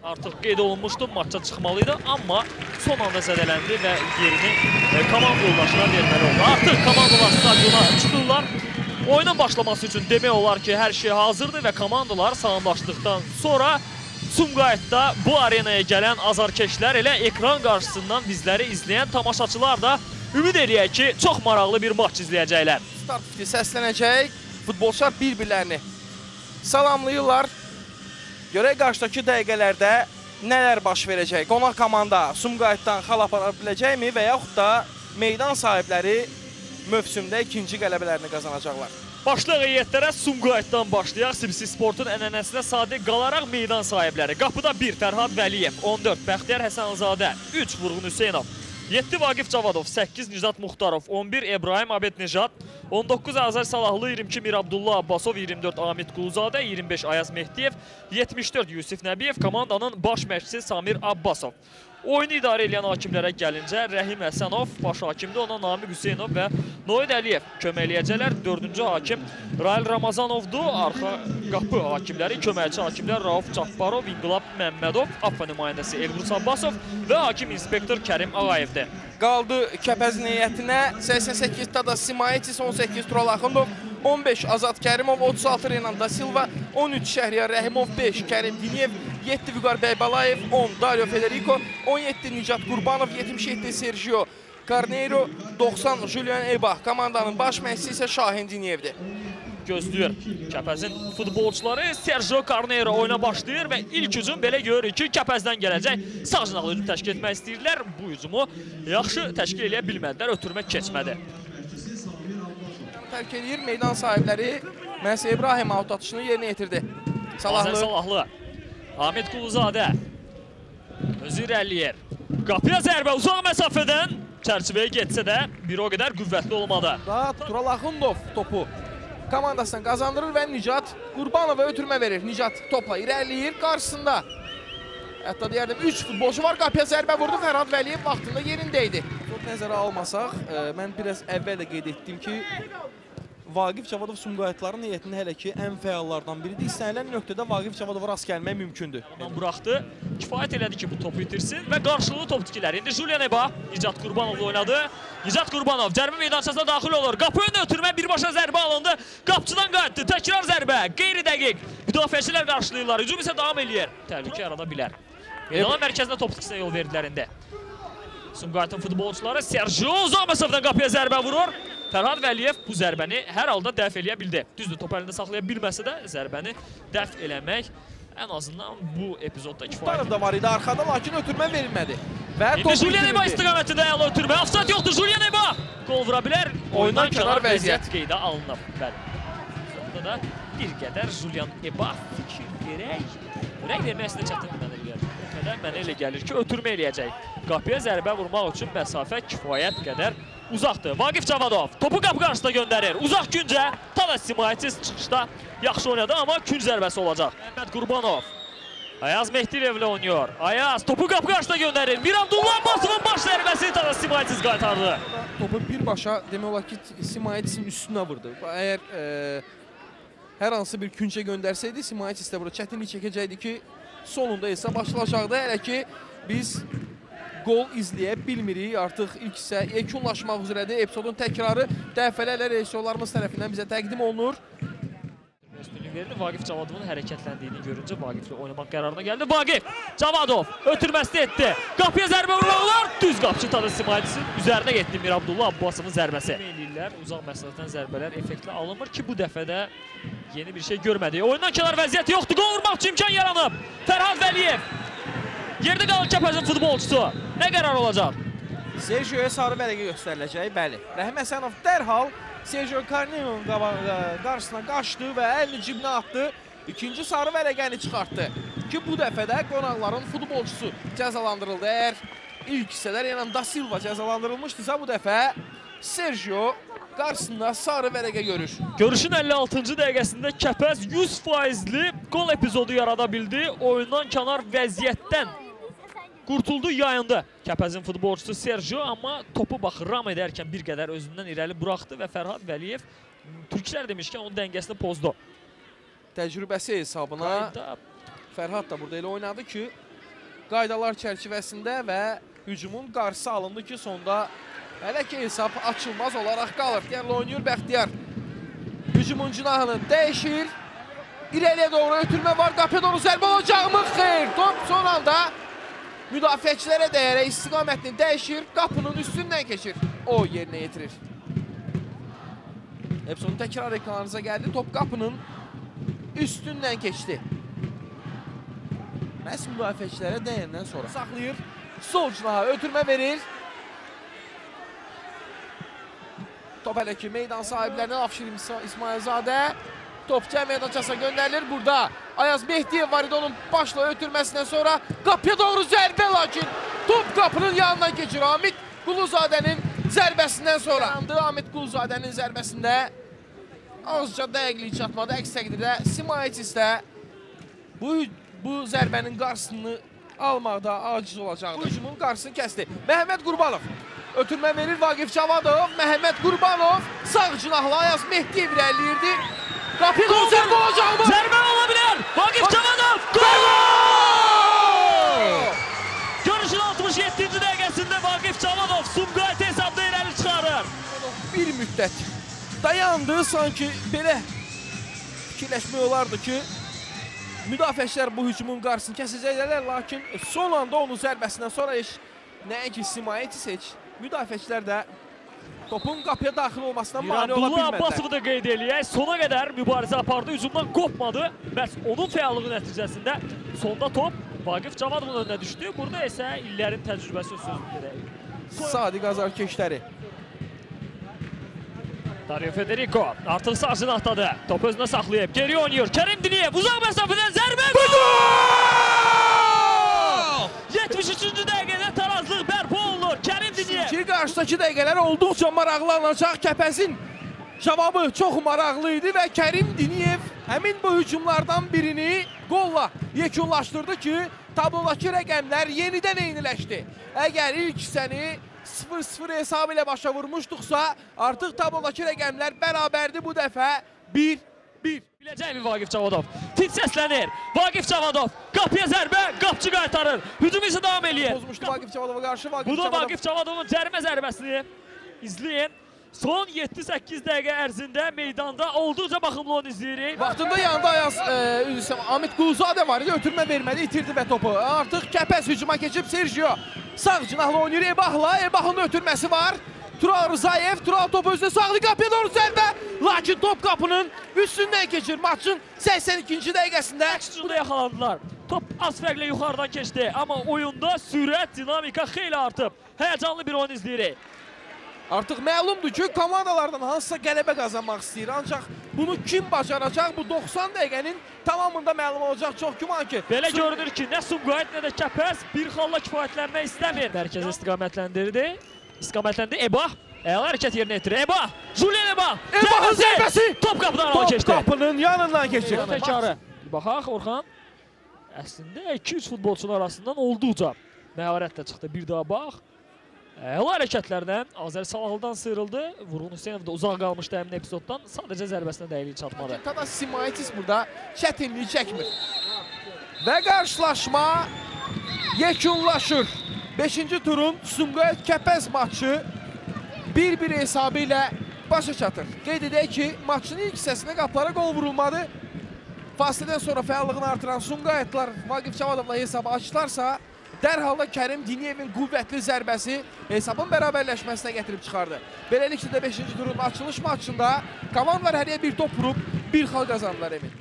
artıq qeyd olunmuşdu, maçça çıxmalıydı, amma son anda zədələndi və yerini komanda yoldaşına verməli oldu. Artıq komandalar stadiona çıxırlar. Oyunun başlaması üçün demək olar ki, hər şey hazırdır və komandalar salamlaşdıqdan sonra Sumqayıtda bu arenaya gələn azarkeşlər elə ekran qarşısından bizləri izləyən tamaşaçılar da ümid eləyək ki, çox maraqlı bir maç izləyəcəklər. Start fiti səslənəcək, futbolçular bir-birlərini salamlayırlar. Görək qarşıdakı dəqiqələrdə nələr baş verəcək? Qonaq komanda Sumqayıtdan xal apara biləcəkmi və yaxud da meydan sahibləri mövsümdə ikinci qələbələrini qazanacaqlar? Başlayaq heyətlərə Sumqayıtdan başlayaq. CBC Sportun ənənəsinə sadiq qalaraq meydan sahibləri. Qapıda 1 Fərhad Vəliyev, 14 Bəxtiyar Həsənzadə, 3 Vurğun Hüseynov, 7 Vaqif Cavadov, 8 Nicat Muxtarov, 11 İbrahim Abednejad, 19 Azər Salahlı, 22 Mir Abdullah Abbasov, 24 Amit Quluzadə, 25 Ayaz Mehdiyev, 74 Yusif Nəbiyev, komandanın baş məşqçisi Samir Abbasov. Oyunu idarə edən hakimlərə gəlincə Rəhim Həsənov baş hakimdir, ona Namiq Hüseynov və Noid Əliyev kömək eləyəcəklər. 4-cü hakim Rail Ramazanovdur, arxa qapı hakimləri, köməkçi hakimlər Rauf Cabbarov, İnqilab Məmmədov, AFFA nümayəndəsi Elbrus Abbasov və hakim inspektor Kərim Ağayevdir. Qaldı Kəpəzin heyətinə 88 Tadas Simayetis, 18 Tural Axundov, 15 Azad Kərimov, 36 Renan Da Silva, 13 Şəhriyar Rəhimov, 5 Kərim Diniyev, 7 Vüqar Bəybalayev, 10 Dario Federico, 17 Nicat Qurbanov, 77 Sergio Carneiro, 90 Julian Ebah. Komandanın baş məşqçisi isə Şahin Diniyevdir. Gözləyir Kəpəzin futbolçuları. Sergio Carneiro oyuna başlayır və ilk hücum belə görürük ki, Kəpəzdən gələcək sağ cinaqlı hücum təşkil etmək istəyirlər. Bu hücumu yaxşı təşkil eləyə bilmədilər, ötürmək keçmədi. Tərk edir, meydan sahibləri Mənsə İbrahim out atışını yerinə yetirdi. Salahlı, Ahmet Quluzadə özü irəliyir. Qapıya zərbə uzaq məsafədən çərçivəyə getsə də bir o qədər qüvvətli olmadı. Tural Axundov topu komandasından qazandırır və Nicat Qurbanova ötürmə verir. Nicat topla irəliyir, qarşısında hətta deyərdim 3 futbolçu var. Qapıya zərbə vurdu, Fərhad Vəliyev vaxtında yerindəydi. Çox nəzərə almasaq, mən biraz əvvəl də qeyd etdim ki, Vaqif Cavadov Sumqayıtların heyətinin hələ ki ən fəallardan biridir. İstənilən nöqtədə Vaqif Cavadova rast gəlmək mümkündür. Ondan buraxdı, kifayət elədi ki, bu topu itirsin və qarşılıqlı top tikilər. İndi Julian Ebah Nicat Qurbanovla oynadı. Nicat Qurbanov cərimə meydançasına daxil olur. Qapı önünə ötürmə, birbaşa zərbə alındı. Qapçıdan qayıtdı, təkrar zərbə, qeyri-dəqiq. Müdafiəçilər qarşılayırlar, hücum isə davam eləyir. Təhlükə yarada bilər. Meydanın mərkəzində top tikisinə yol verdilər indi. Sumqayıtın futbolçuları Sergio uzaq məsafədən qapıya zərbə vurur. Fərhad Vəliyev bu zərbəni hər halda dəf eləyə bildi. Düzdür, top əlində saxlaya bilməsə də zərbəni dəf eləmək ən azından bu epizodda kifayət. Tutarov da var idi arxada, lakin ötürmə verilmədi. İndi Julian Ebah istiqamətində əla ötürmə. Ofsayt yoxdur, Julian Ebah qol vura bilər. Oyundan kənar vəziyyət qeydə alınıb. Bəli. Sonunda da bir qədər Julian Ebah fikir verək. Rəng vermək əslində çətin mənə gəlir. Mənə elə gəlir ki, ötürmə eləyəcək. Qapıya zərbə vurmaq üçün məsafə kifayət qədər uzaqdır. Vaqif Cavadov topu qapı qarşısında göndərir. Uzaq güncə Tadas Simayetis çıxışda yaxşı oynadı, amma künc zərbəsi olacaq. Məhəmməd Qurbanov Ayaz Mehdiyevlə oynuyor. Ayaz topu qapı qarşısında göndərir. Mir Abdullah Abbasovun baş zərbəsini Tadas Simayetis qaytardı. Topu birbaşa demək olar ki, Simayetisin üstünə vurdu. Əgər hər hansı bir küncə göndərsəydi, Simayetis də burada çətinlik çəkəcəkdi ki, sonunda isə başlayacaqdı. Hələ ki, biz gol izləyə bilmirik. Artıq ilk isə yekunlaşmaq üzrədir. Epizodun təkrarı dəfələrlə rejissorlarımız tərəfindən bizə təqdim olunur. Üstünlük verildi. Vaqif Cavadovun hərəkətləndiyini görüncə Vaqiflə oynamaq qərarına gəldi. Vaqif Cavadov ötürməsini etdi. Qapıya zərbə vurmaq olar. Düz qapıcı Tadas Simayetisin üzərinə getdi Mir Abdullah Abbasovun zərbəsi. Eləyirlər, uzaq məsafədən zərbələr effektli alınmır ki, bu dəfə də yeni bir şey görmədik. Oyundan kənar vəziyyət yoxdur. Qol vurmaq üçün imkan yaranıb. Fərhad Vəliyev yerdə qalır Kəpəzin futbolçusu. Nə qərar olacaq? Sergio'ya sarı vərəqə göstəriləcək, bəli. Rəhim Həsənov dərhal Sergio Carneiro'nun qarşısına qaçdı və əlini cibinə atdı. İkinci sarı vərəqəni çıxartdı ki, bu dəfə də qonaqların futbolçusu cəzalandırıldı. Əgər ilk hissələr Renan Da Silva cəzalandırılmışdısa, bu dəfə Sergio qarşısında sarı vərəqə görür. Görüşün 56-cı dəqiqəsində Kəpəz 100%li gol epizodu yarada bildi. Oyundan kənar vəziyyətdən qurtuldu, yayındı Kəpəzin futbolçusu Sergio, amma topu bax ram edərkən bir qədər özündən irəli buraxdı və Fərhad Vəliyev türklər demişkən onun dəngəsini pozdu. Təcrübəsi hesabına Fərhad da burada elə oynadı ki, qaydalar çərçivəsində və hücumun qarşısı alındı ki, sonda hələ ki hesab açılmaz olaraq qalır. Deyərli oynayır Bəxtiyar. Hücumun cinahını dəyişir. İrəliyə doğru ötürmə var. Qapıya doğru zərbə olacaqmı? Xeyr. Top son anda müdafiəçilərə dəyərək istiqamətini dəyişir. Qapının üstündən keçir. O yerinə yetirir. Epson təkrar ekranlarınıza gəldi. Top qapının üstündən keçdi. Məhz müdafiəçilərə dəyəndən sonra saxlayır. Sol cinaha ötürmə verir. Top hələ ki meydan sahiblərindən Afşir İsmailzadə. Top cəm meydançasına göndərilir. Burada Ayaz Mehdiyev var idi, onun başla ötürməsindən sonra qapıya doğru zərbə, lakin top qapının yanından keçir. Hamid Quluzadənin zərbəsindən sonra. Hamid Quluzadənin zərbəsində azca dəqiqlik çatmadı. Əks təqdirdə Simayetis də bu zərbənin qarşısını almaqda aciz olacaqdır. Bu hücumun qarşısını kəsdi. Məhəmməd Qurbanov ötürmə verir. Vaqif Cavadov, Məhəmməd Qurbanov sağ cinahla Ayaz Mehdiyev irəliləyirdi. Qapıya doğru zərbə olacaqmı? Zərbə ola bilər. Vaqif Cavadov. Gol! Görüşün 67-ci dəqiqəsində Vaqif Cavadov Sumqayıt hesabda irəli çıxarır. Bir müddət dayandı. Sanki belə fikirləşmək olardı ki, müdafiəçilər bu hücumun qarşısını kəsəcəklər, lakin son anda onun zərbəsindən sonra heç nəinki Simayetis, heç müdafiəçilər də topun qapıya daxil olmasından mane ola bilmədilər. Abbasov'u da qeyd eləyək. Sona qədər mübarizə apardı, hücumdan qopmadı. Bəs onun fəallığı nəticəsində sonda top Vaqif Cavadovun önünə düşdü. Burada isə illərin təcrübəsi sözünü gedək. Sadiq Azarkeşləri. Dario Federico artıq sağ cinahdadır. Top özünə saxlayıb, geri oynayır. Kerim Diniyev uzaq məsafədən zərbə, gol! 73-cü dəqiqədə tarazlıq bərpa olunur. Kerim Diniyev. Ki qarşıdakı dəqiqələr olduqca maraqlanacaq. Kəpəzin cavabı çox maraqlı idi və Kerim Diniyev həmin bu hücumlardan birini qolla yekunlaşdırdı ki, tablodakı rəqəmlər yenidən eyniləşdi. Əgər ilk hissəni 0-0 hesabı ilə başa vurmuşduqsa, artıq tablodakı rəqəmlər bərabərdir, bu dəfə 1-1. Biləcəkmi Vaqif Cavadov? Fit səslənir. Vaqif Cavadov qapıya zərbə, qapçı qaytarır. Hücum isə davam eləyir. Pozmuşdu Vaqif Cavadova qarşı. Bu da Vaqif Cavadovun cərimə zərbəsini izləyin. Son 7-8 dəqiqə ərzində meydanda olduqca baxımlı onu izləyirik. Vaxtında yanında Ayaz Hamid Quluzadə var idi, ötürmə vermədi, itirdi və topu. Artıq Kəpəz hücuma keçib Sergio sağ cinahla oynayır Ebahla. Ebahın ötürməsi var. Tural Rızayev, Tural topu özünə sağlı, qapıya doğru zərbə. Lakin top qapının üstündən keçir. Maçın 82-ci dəqiqəsində. Əks-ucunda yaxalandılar. Top az fərqlə yuxarıdan keçdi. Amma oyunda sürət, dinamika xeyli artıb. Həyəcanlı bir oyun izləyirik. Artıq məlumdur ki, komandalardan hansısa qələbə qazanmaq istəyir. Ancaq bunu kim bacaracaq? Bu 90 dəqiqənin tamamında məlum olacaq. Çox güman ki. Belə görünür ki, nə Sumqayıt, nə də Kəpəz bir xalla kifayətlənmək istəmir. Mərkəzi istiqamətləndirdi. Ebah. Əla hərəkət yerinə yetirir. Ebah. Julian Ebah. Ebahın zərbəsi. Top qapıdan ala keçdi. Top qapının yanından keçir. Təkarı. Baxaq Orxan. Əslində 2-3 futbolçular arasından olduqca məharətlə çıxdı. Bir daha bax. Əla hərəkətlərdən Azər Salahlıdan sıyrıldı. Vurğun Hüseynov da uzaq qalmışdı həmin epizoddan. Sadəcə zərbəsinə dəqiqlik çatmadı. Tada Simayetis burada çətinlik çəkmir. Və qarşılaşma yekunlaşır. 5-ci turun Sumqayıt Kəpəz maçı 1-1 hesabı ilə başa çatır. Qeyd edək ki, maçın ilk hissəsində qapılara qol vurulmadı. Fasilədən sonra fəallığını artıran Sumqayıtlar Vaqif Cavadovla hesabı açdılarsa, dərhalda Kerim Diniyevin qüvvətli zərbəsi hesabın bərabərləşməsinə gətirib çıxardı. Beləliklə də 5-ci turun açılış maçında komandalar hərəyə bir top vurub bir xal qazandılar Emin.